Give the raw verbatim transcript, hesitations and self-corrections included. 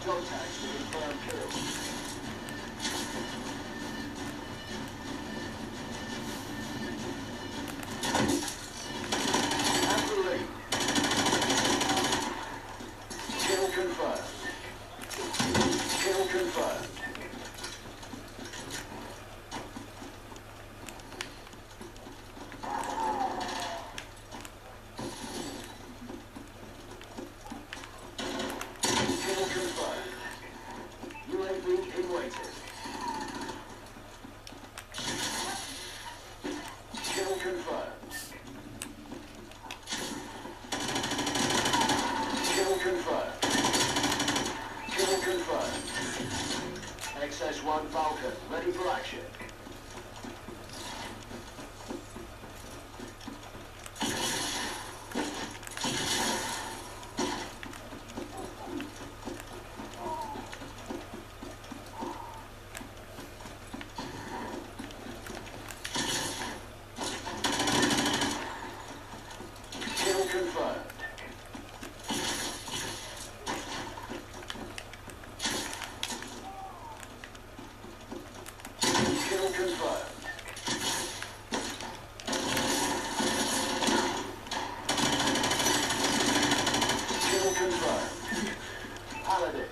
Contacts to confirm kill. Have the lead. Kill confirmed. Kill confirmed. Kill confirmed. U A V in waiting. Kill confirmed. Kill confirmed. Kill confirmed. X S one Falcon, ready for action. Kill confirmed. Kill confirmed. Kill confirmed. Paladin.